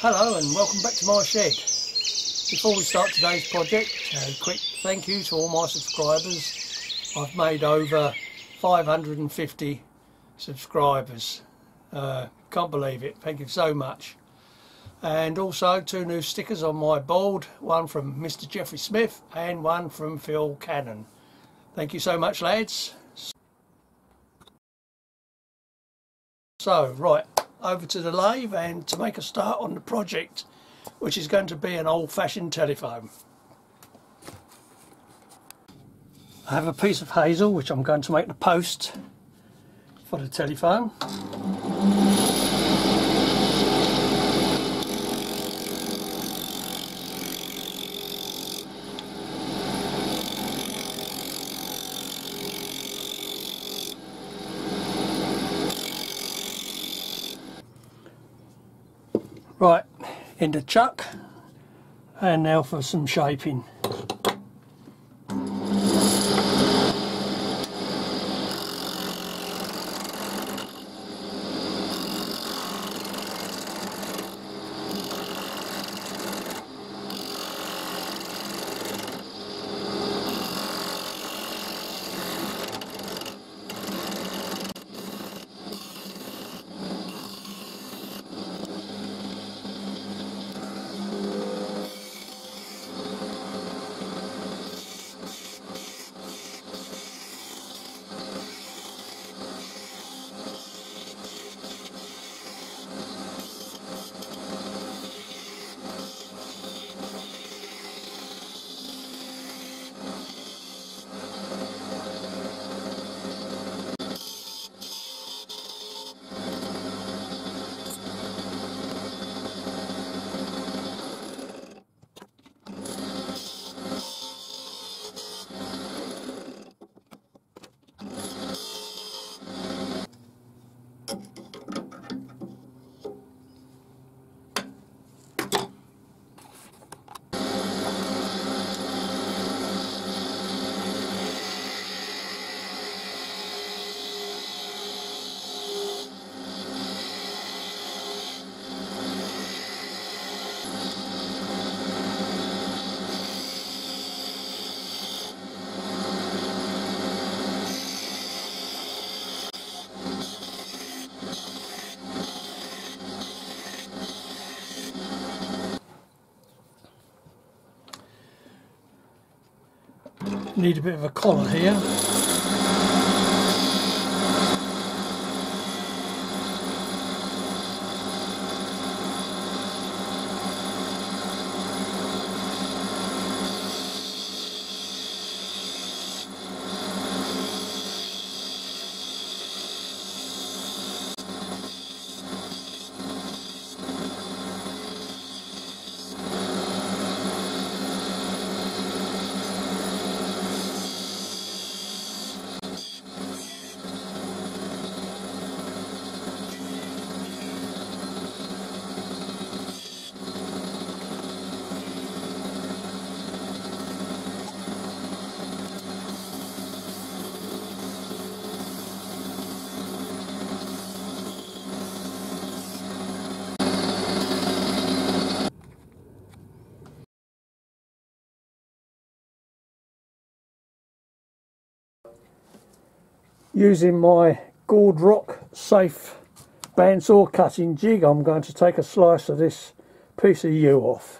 Hello and welcome back to my shed. Before we start today's project, a quick thank you to all my subscribers. I've made over 550 subscribers. Can't believe it. Thank you so much. And also 2 new stickers on my board, one from Mr. Jeffrey Smith and one from Phil Cannon. Thank you so much, lads. So, right, over to the lathe and to make a start on the project, which is going to be an old-fashioned telephone. I have a piece of hazel which I'm going to make the post for the telephone. Right, in the chuck, and now for some shaping. Need a bit of a collar here. Using my Gordrock Safe bandsaw cutting jig, I'm going to take a slice of this piece of yew off.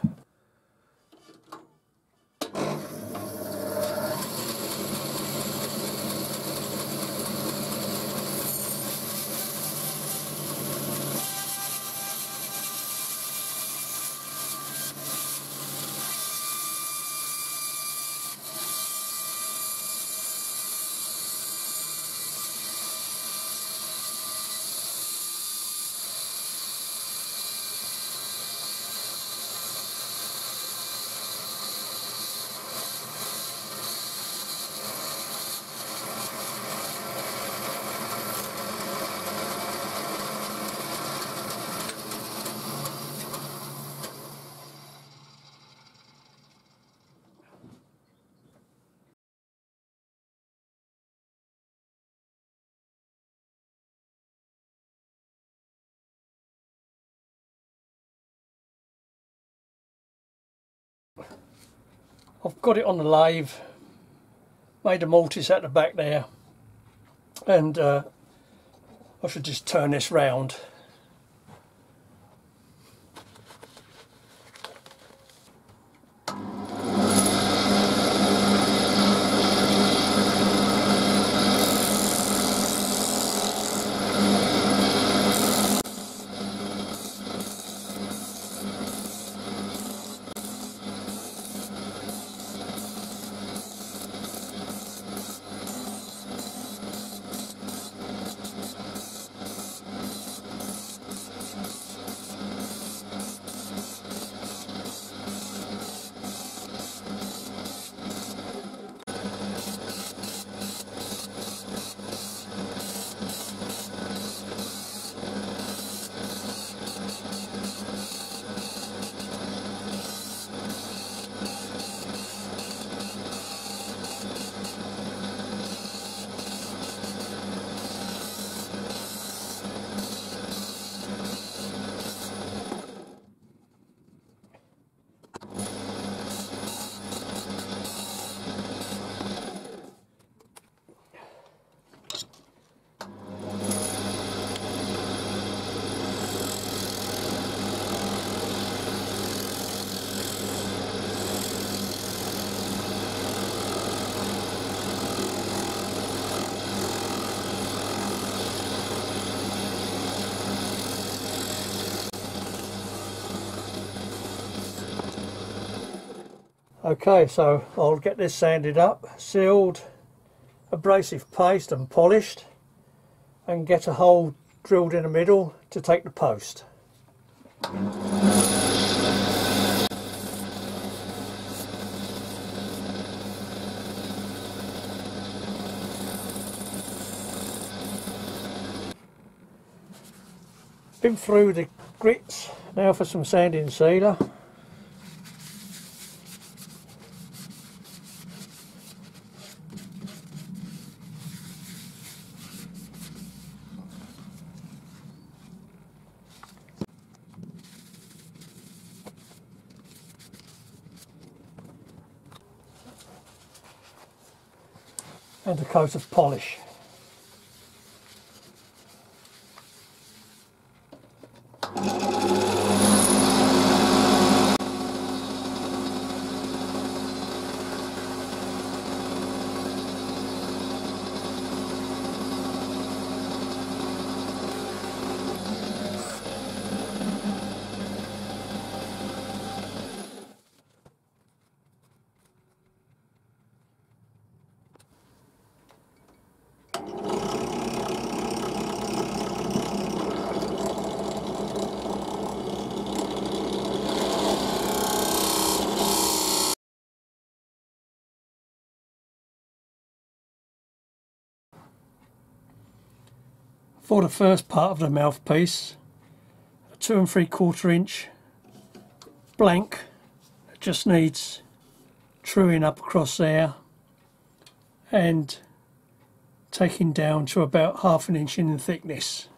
I've got it on the lathe, made a mortise at the back there, and I should just turn this round. Okay, so I'll get this sanded up, sealed, abrasive paste and polished, and get a hole drilled in the middle to take the post. Been through the grits, now for some sanding sealer. And a coat of polish. For the first part of the mouthpiece, a 2 3/4 inch blank that just needs truing up across there and taking down to about 1/2 inch in thickness.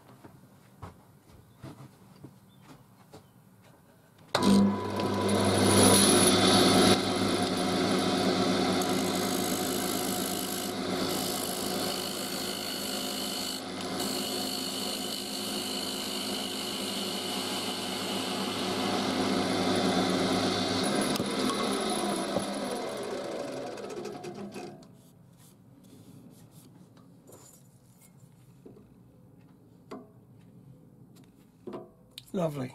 Lovely.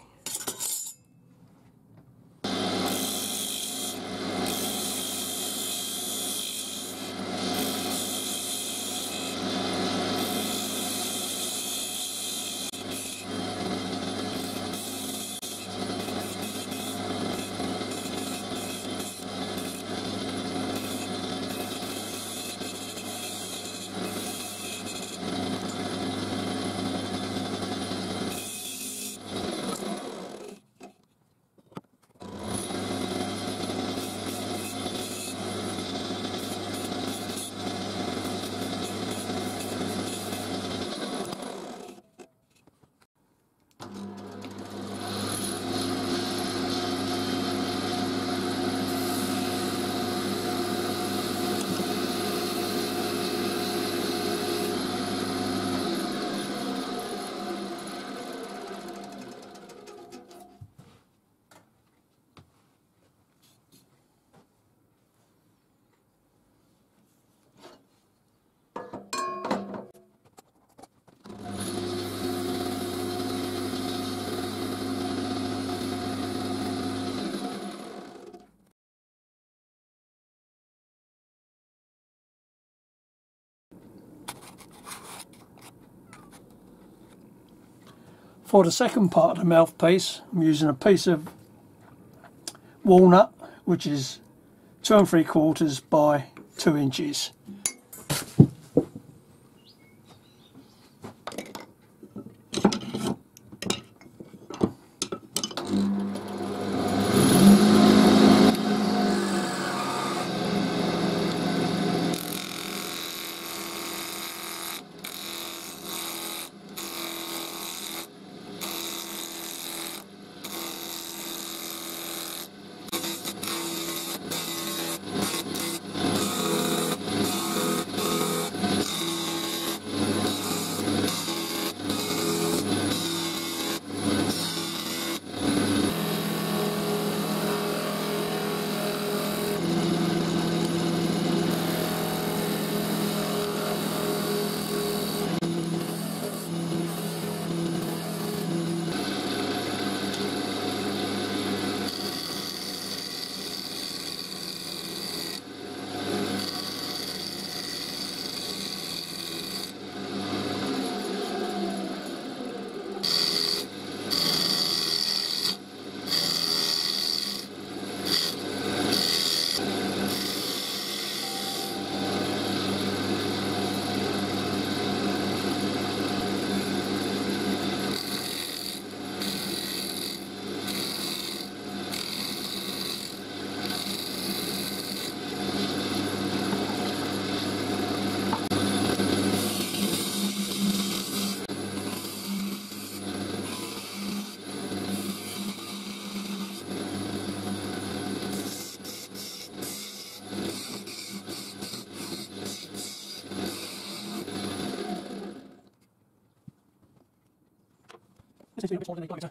For the second part of the mouthpiece, I'm using a piece of walnut, which is 2 3/4 by 2 inches. This needs to be a bit smaller than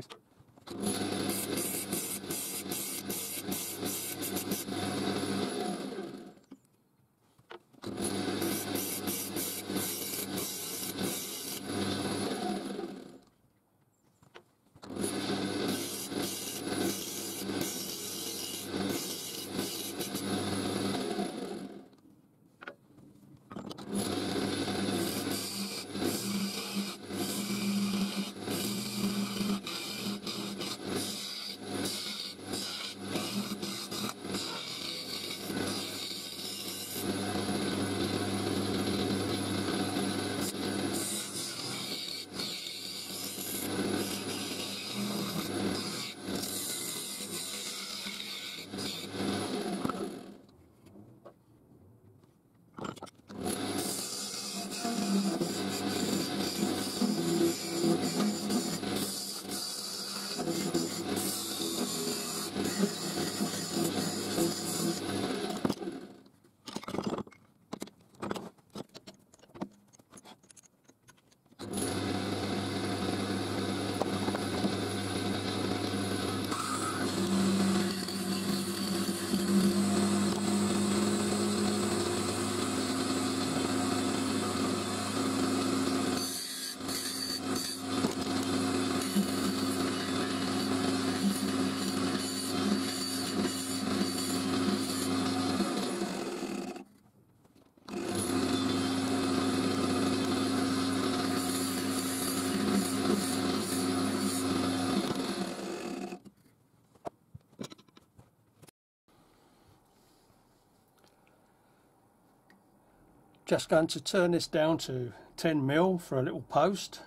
Just going to turn this down to 10mm for a little post.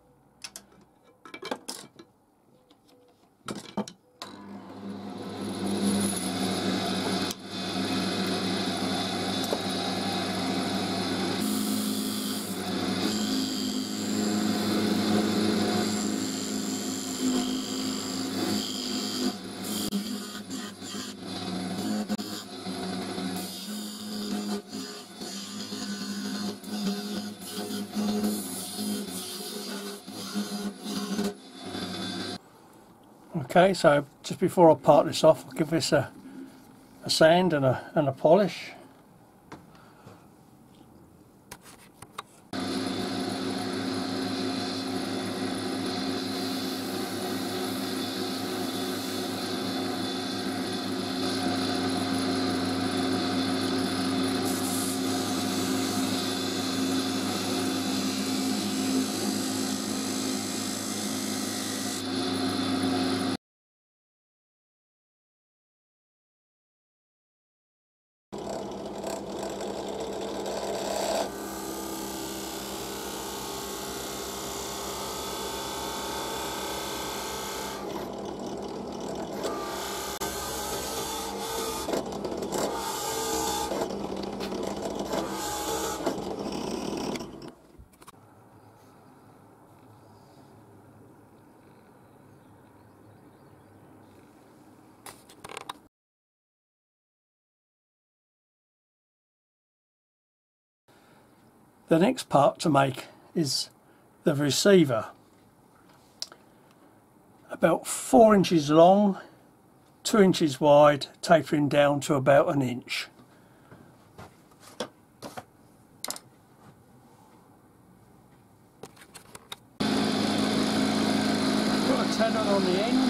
Okay, so just before I part this off, I'll give this a sand and a polish. The next part to make is the receiver. About 4 inches long, 2 inches wide, tapering down to about 1 inch. Put a tenon on the end.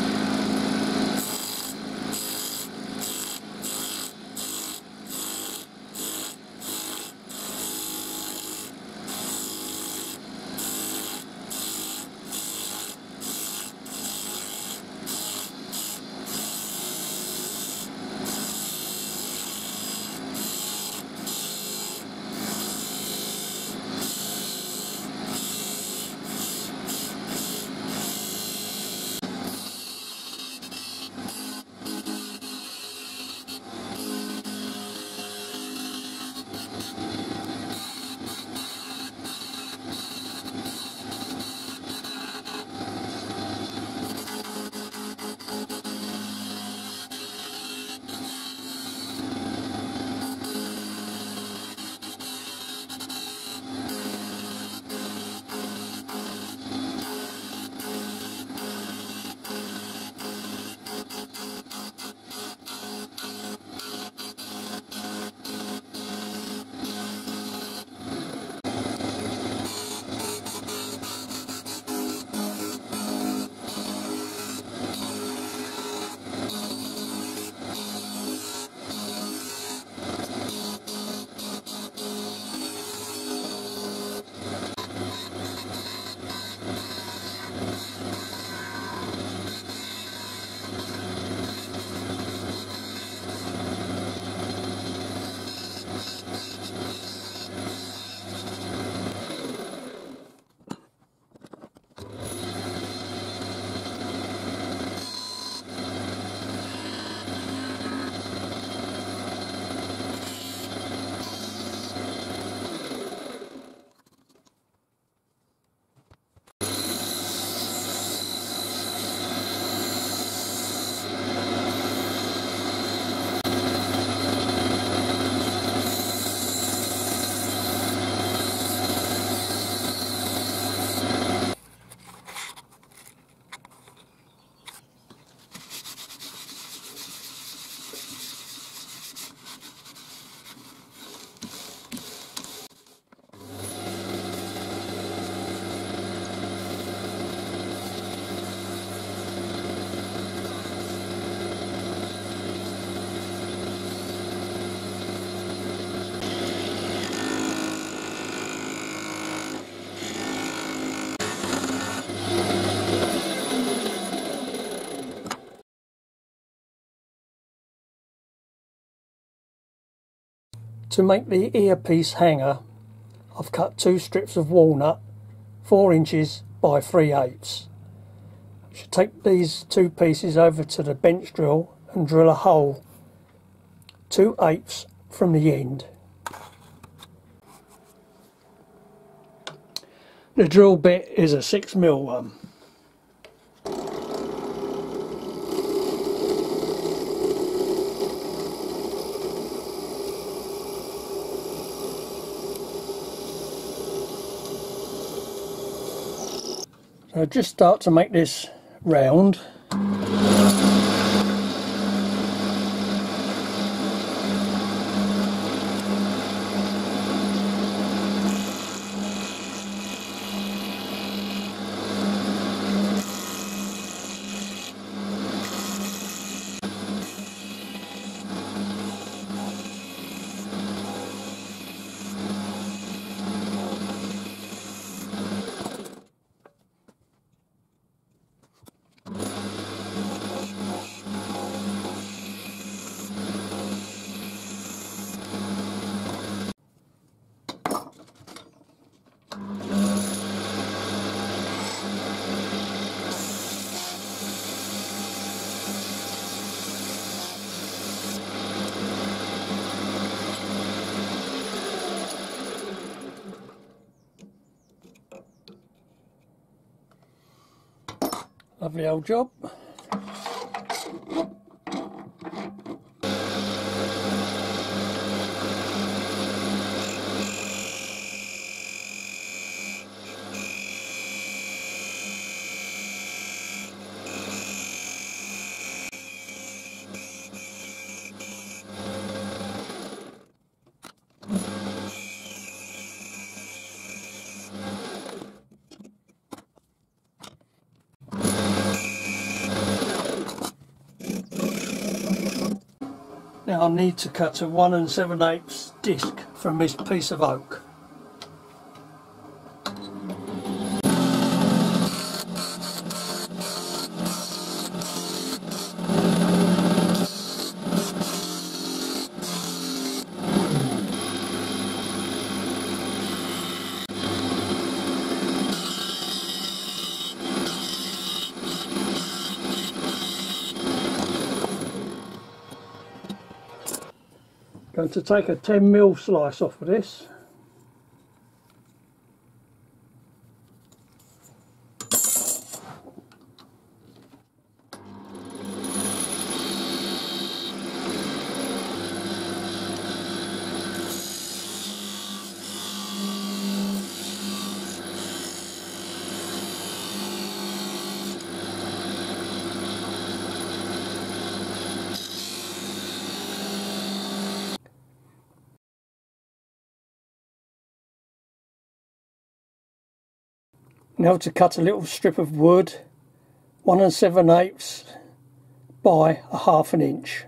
To make the earpiece hanger, I've cut 2 strips of walnut 4 inches by 3/8. I should take these 2 pieces over to the bench drill and drill a hole 2/8 from the end. The drill bit is a 6mm one. So just start to make this round. Lovely old job. Now I need to cut a 1 7/8 disc from this piece of oak. Going to take a 10mm slice off of this. Now to cut a little strip of wood, 1 7/8 by 1/2 inch.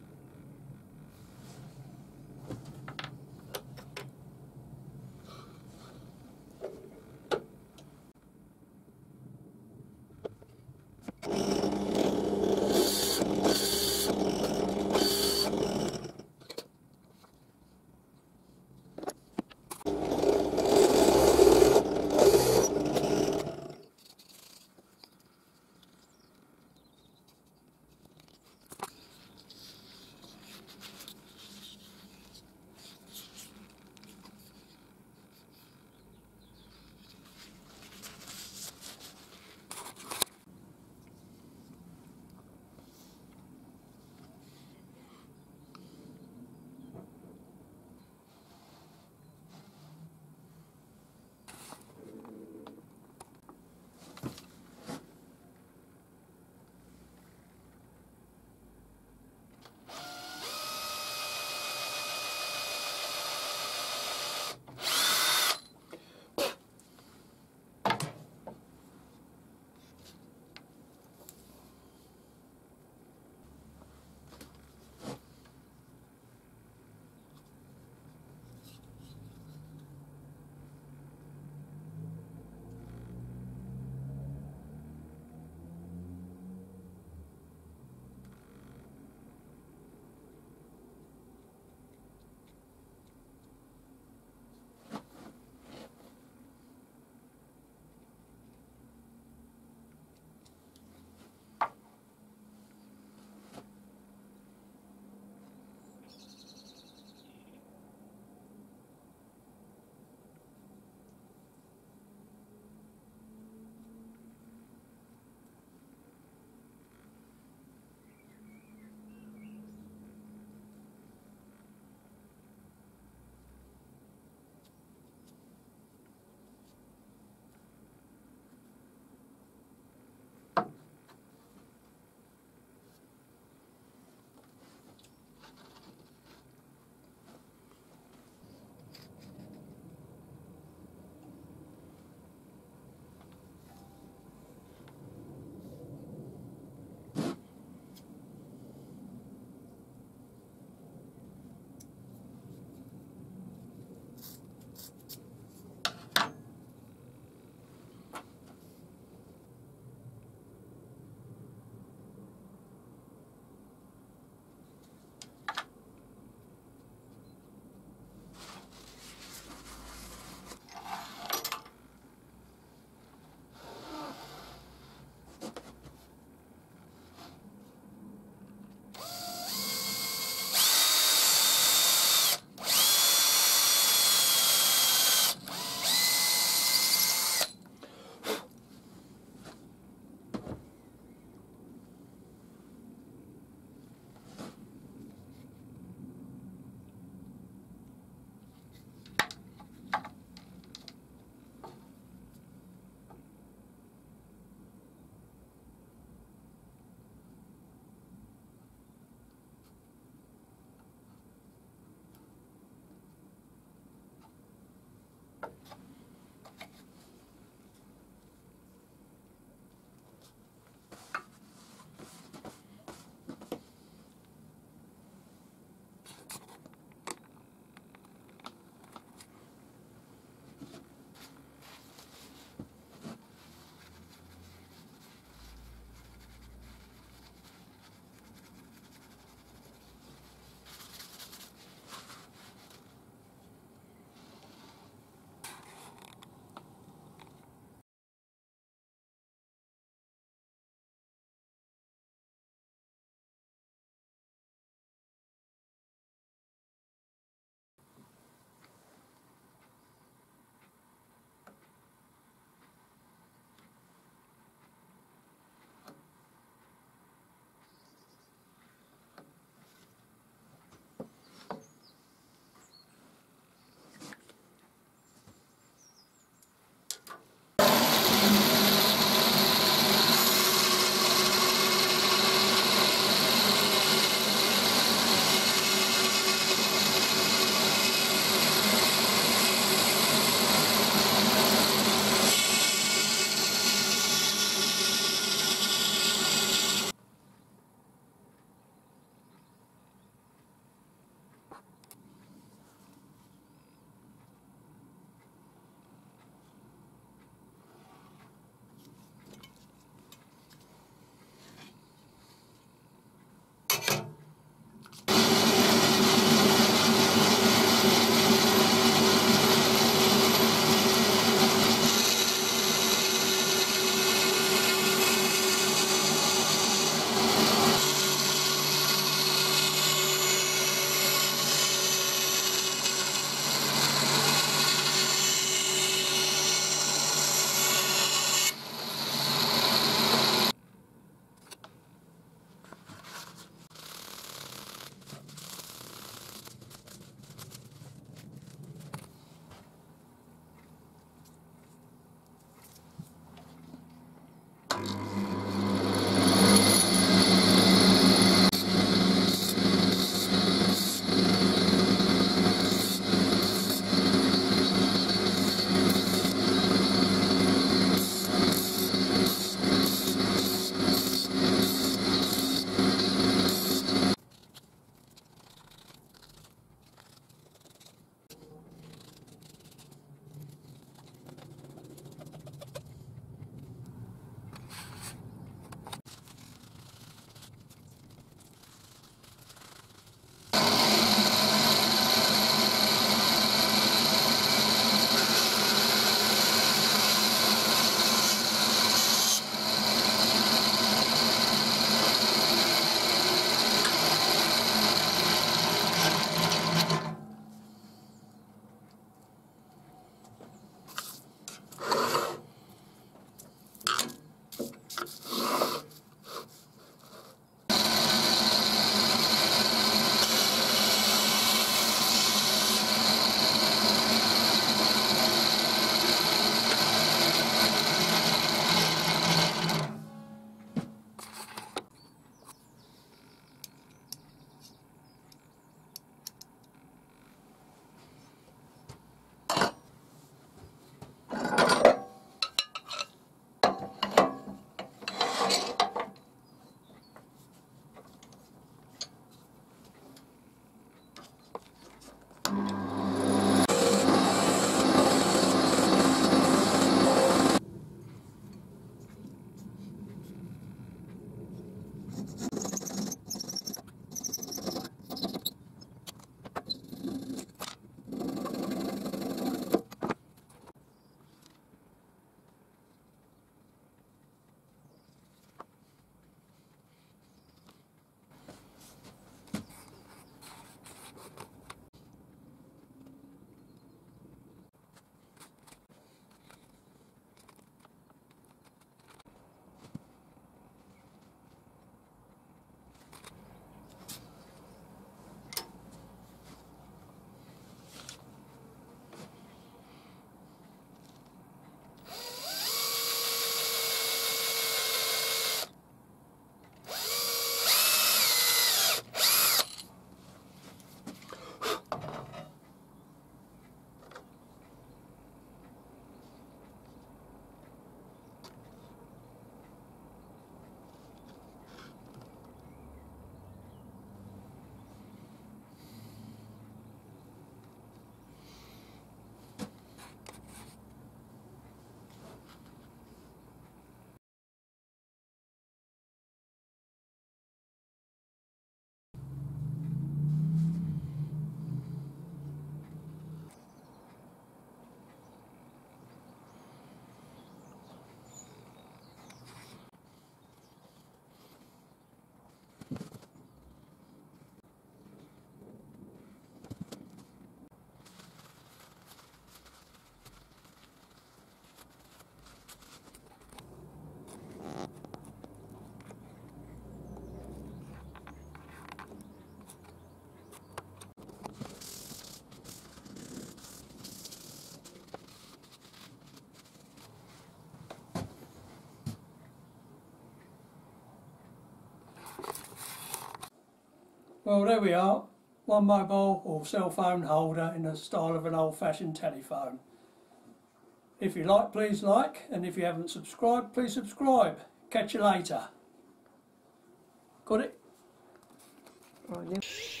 Well, there we are. One mobile or cell phone holder in the style of an old-fashioned telephone. If you like, please like, and if you haven't subscribed, please subscribe. Catch you later. Got it? Right, yeah.